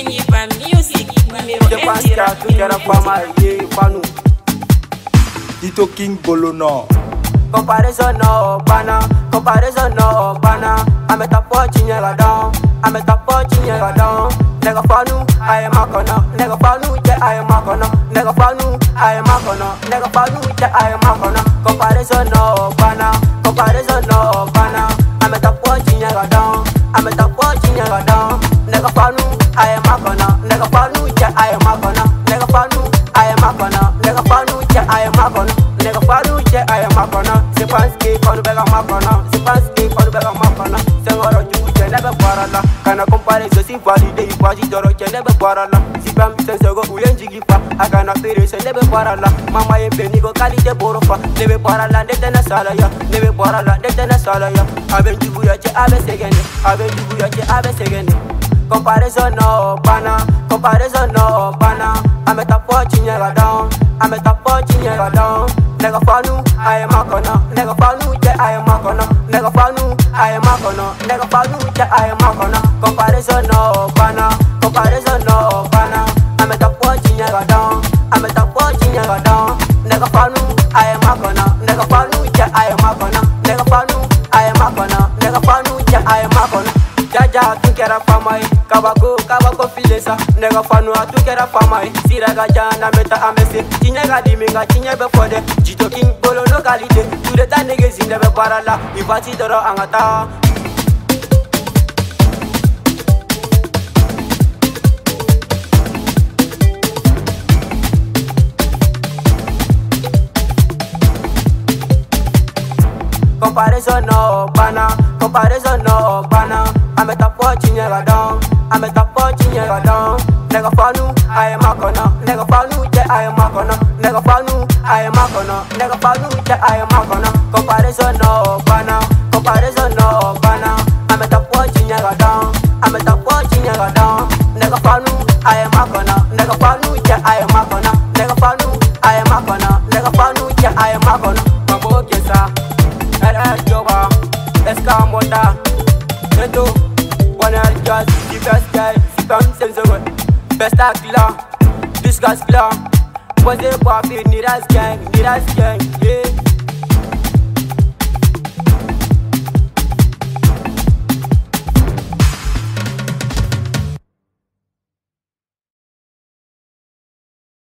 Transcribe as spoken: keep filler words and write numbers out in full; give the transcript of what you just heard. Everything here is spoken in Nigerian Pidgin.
Geneva Music, numéro Je pense un qu'il y a tout qui est pas mal, pas nous. Tito King Bolono. Comparaison no bana, comparaison no bana. Ame tapo chinyega down, ame tapo chinyega down. Nega fanu, I am makona. Nega fanu, yeah I am makona. Nega fanu, I am makona. Nega fanu, yeah I am makona. Comparaison no bana, comparaison no bana. Ame tapo chinyega down, ame tapo chinyega down. Nega fanu, I am makona. Nega fanu, yeah I am makona. Nega fanu, I am makona. Nega fanu, yeah I am makona. Nega fanu, yeah I am makona. C'est pas ce qui qu'on bega makona. C'est pas ce qui qu'on bega makona. C'est ngoro ju je nebe kwarala. Kana compare so si valide i kwaji doro je nebe kwarala. Si bam sen sego ulenji gifa. Akana pere se nebe kwarala. Mama ye beni go kalite borofa. Nebe kwarala de tena sala ya. Nebe kwarala de tena sala ya. Aben ju ya je abe segene. Aben ju ya je abe segene. Comparaison no bana, comparaison no bana. Ame tapo chinyega down, ame tapo chinyega down. Nega fanu, I am makona. Nega fanu, yeah I am makona. Nega fanu, I am makona. Nega fanu, yeah I am makona. Comparaison no bana, comparaison no bana. Ame tapo chinyega down, ame tapo chinyega down. Nega fanu, I am makona. Nega fanu, yeah I am makona. Nega fanu, I am makona. Nega fanu, yeah I am makona. Jaja tu kera famai, kabako kabako filesa. Nega fanu tu kera famai. Siraga jana meta amese. Chinyega diminga chinyebe fode. Tito King Bolono kalite. Tu de ta nege zindebe parala. Ifati doro angata. Comparaison no bana, comparaison no bana. Ame tapo chinyega down, ame tapo chinyega down. Nega fanu, I am makona. Nega fanu, yeah I am makona. Nega fanu, I am makona. Nega fanu, yeah I am makona. Comparaison no bana, comparaison no bana. Ame tapo chinyega down, ame tapo chinyega down. Nega fanu, I am makona. Nega fanu, yeah I am makona. Nega fanu, I am makona. Nega fanu, yeah I am makona. Mambo kesa. Joba, Escamoda, Neto, one are just the best guy, Sipam Sensogon, best actor, discuss plan, was a coffee, Niras gang, Niras gang.